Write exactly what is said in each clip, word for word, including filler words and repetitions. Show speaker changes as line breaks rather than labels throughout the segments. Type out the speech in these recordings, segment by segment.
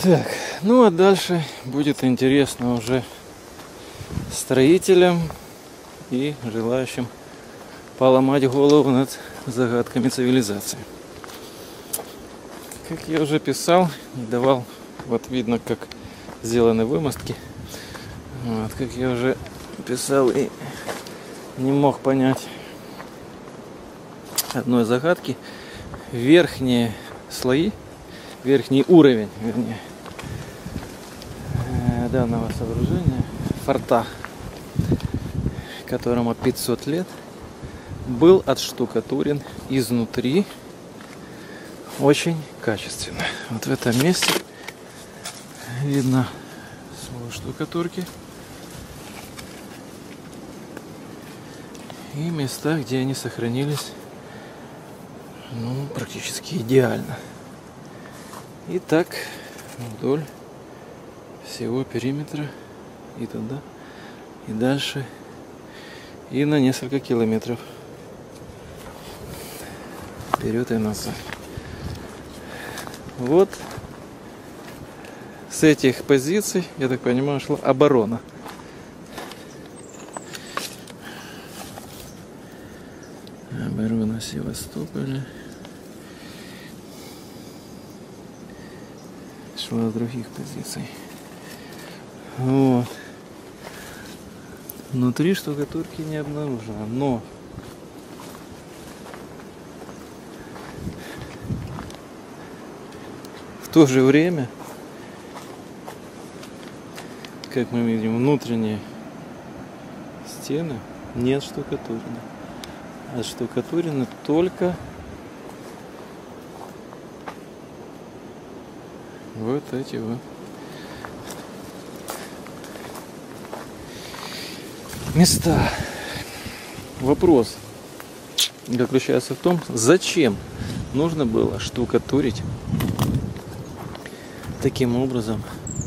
Так, ну а дальше будет интересно уже строителям и желающим поломать голову над загадками цивилизации. Как я уже писал и давал, вот видно, как сделаны вымостки. Вот, как я уже писал и не мог понять одной загадки. Верхние слои, верхний уровень, вернее, данного сооружения, форта, которому пятьсот лет, был отштукатурен изнутри очень качественно. Вот в этом месте видно слой штукатурки и места, где они сохранились, ну, практически идеально. И так вдоль всего периметра и туда, и дальше, и на несколько километров вперед и назад. Вот с этих позиций, я так понимаю, шла оборона. Оборона Севастополя шла с других позиций. Вот. Внутри штукатурки не обнаружено, но в то же время, как мы видим, внутренние стены не отштукатурены. Отштукатурены только вот эти вот места. Вопрос заключается в том, зачем нужно было штукатурить таким образом,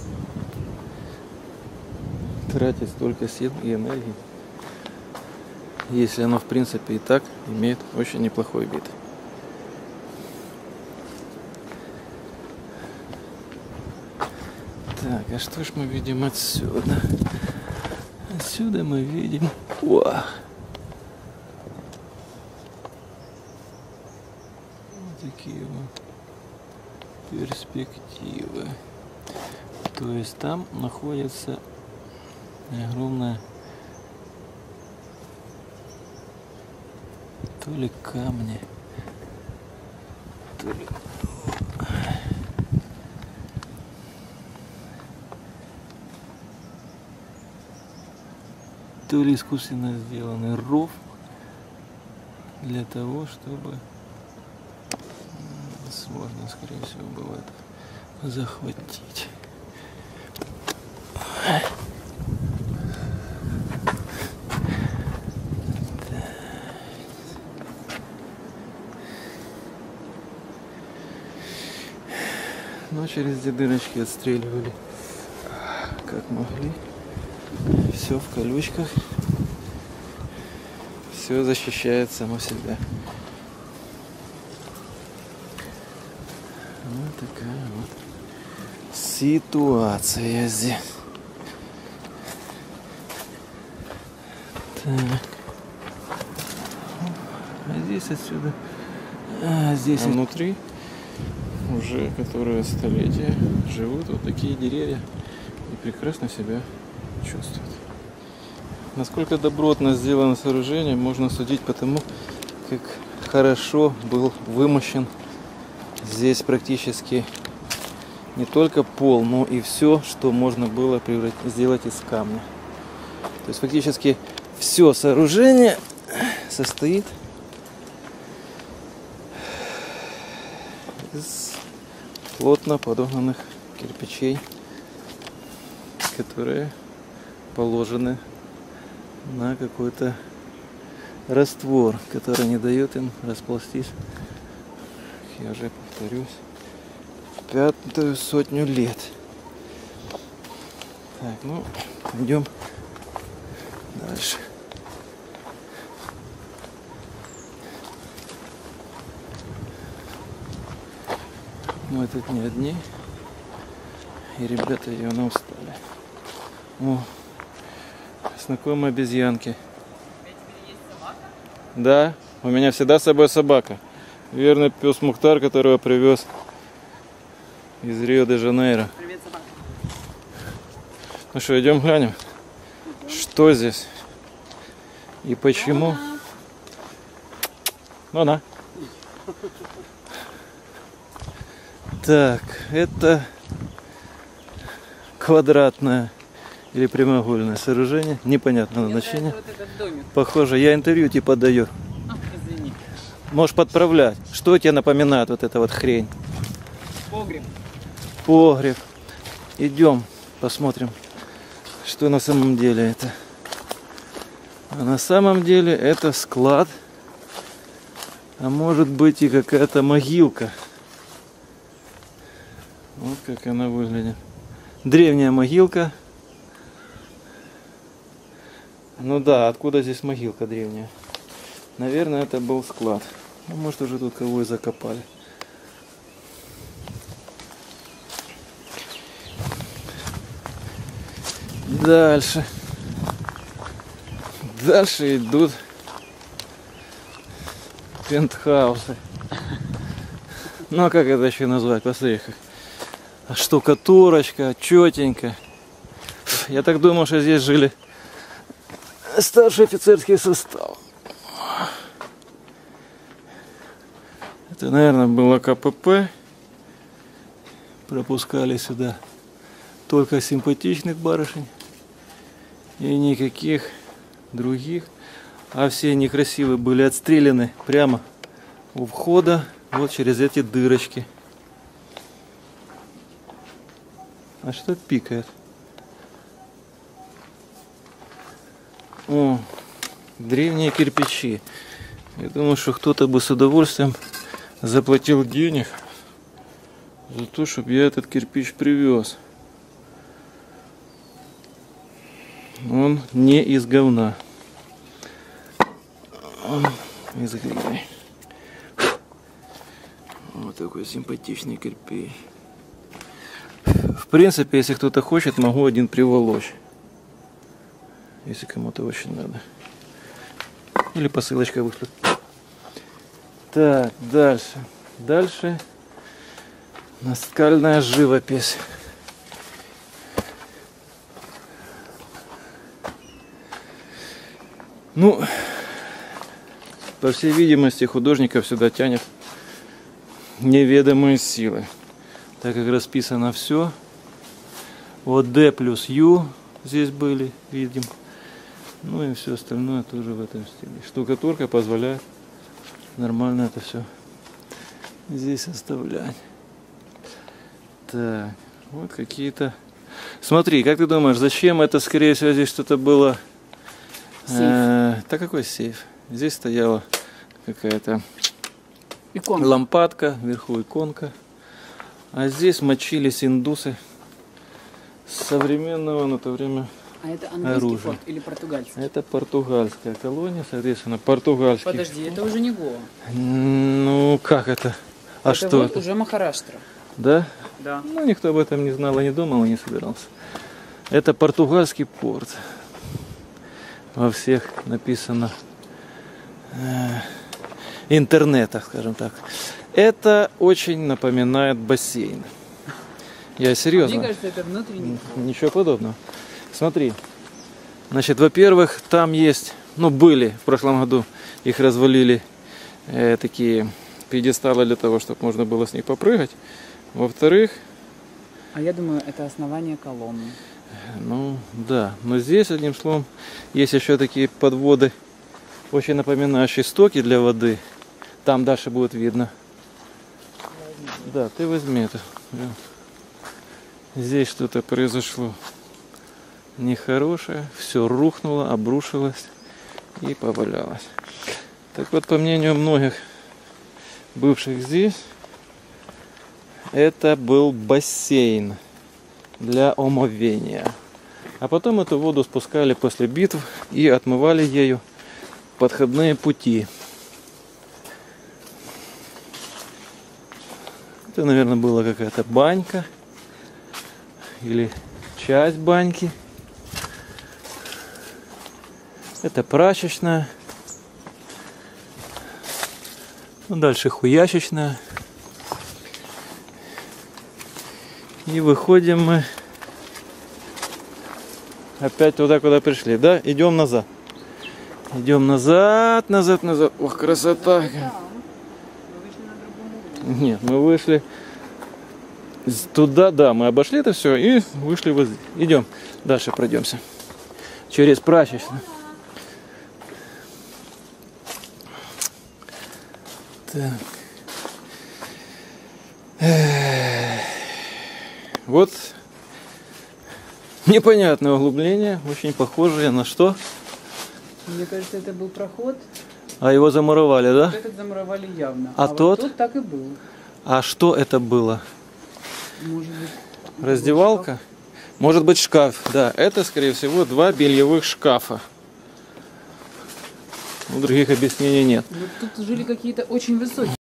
тратить столько сил и энергии, если оно в принципе и так имеет очень неплохой вид. Так, а что ж мы видим отсюда? Отсюда мы видим... О! Вот такие вот перспективы. То есть там находится огромная то ли камни, то ли... то ли искусственно сделанный ров для того, чтобы сложно, скорее всего, было это захватить. Но через эти дырочки отстреливали как могли. Все в колючках. Все защищает само себя. Вот такая вот ситуация здесь. Так. А здесь отсюда. А здесь а внутри уже которые столетия живут вот такие деревья и прекрасно себя чувствуют. Насколько добротно сделано сооружение, можно судить по тому, как хорошо был вымощен здесь практически не только пол, но и все, что можно было сделать из камня. То есть фактически все сооружение состоит из плотно подогнанных кирпичей, которые положены на какой-то раствор, который не дает им расползтись, я уже повторюсь, пятую сотню лет. Так, ну, идем дальше. Мы тут не одни. И ребята явно устали. О, знакомые обезьянки. Да, у меня всегда с собой собака. Верный пес Мухтар, которого привез из Рио-де-Жанейро.
Привет, собака.
Ну что, идем глянем, что здесь и почему. Ну на. Так, это квадратное или прямоугольное сооружение, непонятного назначения.
Вот
похоже, я интервью типа даю.
А, извини.
Можешь подправлять. Что тебе напоминает вот эта вот хрень?
Погреб.
Погреб. Идем, посмотрим, что на самом деле это. А на самом деле это склад. А может быть и какая-то могилка. Вот как она выглядит. Древняя могилка. Ну да, откуда здесь могилка древняя? Наверное, это был склад. Ну, может, уже тут кого и закопали. Дальше. Дальше идут пентхаусы. Ну а как это еще назвать? Посмотри, как штукатурочка, четенько. Я так думал, что здесь жили старший офицерский состав. Это, наверное, было КПП. Пропускали сюда только симпатичных барышень и никаких других. А все некрасивые были отстреляны прямо у входа, вот через эти дырочки. А что пикает? О, древние кирпичи. Я думаю, что кто-то бы с удовольствием заплатил денег за то, чтобы я этот кирпич привез. Он не из говна. Он из глины. Вот такой симпатичный кирпич. В принципе, если кто-то хочет, могу один приволочь. Если кому-то очень надо. Или посылочка вышлет. Так, дальше. Дальше. Наскальная живопись. Ну, по всей видимости, художников сюда тянет неведомые силы. Так как расписано все. Вот D плюс U здесь были, видим. Ну и все остальное тоже в этом стиле. Штукатурка позволяет нормально это все здесь оставлять. Так, вот какие-то... Смотри, как ты думаешь, зачем это, скорее всего, здесь что-то было... Э, да какой сейф? Здесь стояла какая-то
иконка.
Лампадка, вверху иконка. А здесь мочились индусы современного на то время
А это английский
оружия.
форт или португальский?
Это португальская колония, соответственно, португальский.
Подожди, это уже не Гоа.
Ну, как это? А
это
что
вот
это?
уже Махараштра.
Да?
Да.
Ну, никто об этом не знал и не думал, и не собирался. Это португальский порт. Во всех написано э, интернетах, скажем так. Это очень напоминает бассейн. Я серьезно.
Мне кажется, это внутренний.
Ничего подобного. Смотри. Значит, во-первых, там есть, ну, были в прошлом году, их развалили э, такие пьедесталы для того, чтобы можно было с них попрыгать. Во-вторых...
А я думаю, это основание колонны.
Ну, да. Но здесь, одним словом, есть еще такие подводы, очень напоминающие стоки для воды. Там дальше будет видно. Да, ты возьми это. Здесь что-то произошло нехорошее. Все рухнуло, обрушилось и повалялось. Так вот, по мнению многих бывших здесь, это был бассейн для омовения. А потом эту воду спускали после битв и отмывали ею подходные пути. Это, наверное, была какая-то банька или часть баньки. Это прачечная. Ну, дальше хуячечная. И выходим мы опять туда, куда пришли. Да, идем назад. Идем назад, назад, назад. Ох, красота. Нет, мы вышли туда, да, мы обошли это все и вышли вот здесь. Идем, дальше пройдемся. Через прачечную. Так. Вот непонятное углубление, очень похожее на что?
Мне кажется, это был проход.
А его замуровали, да?
Вот этот замуровали явно.
А,
а
тот?
Вот тут так и был.
А что это было?
Может быть,
раздевалка?
шкаф?
Может быть шкаф, да. Это, скорее всего, два бельевых шкафа. Ну, других объяснений нет.
Вот тут жили какие-то очень высокие.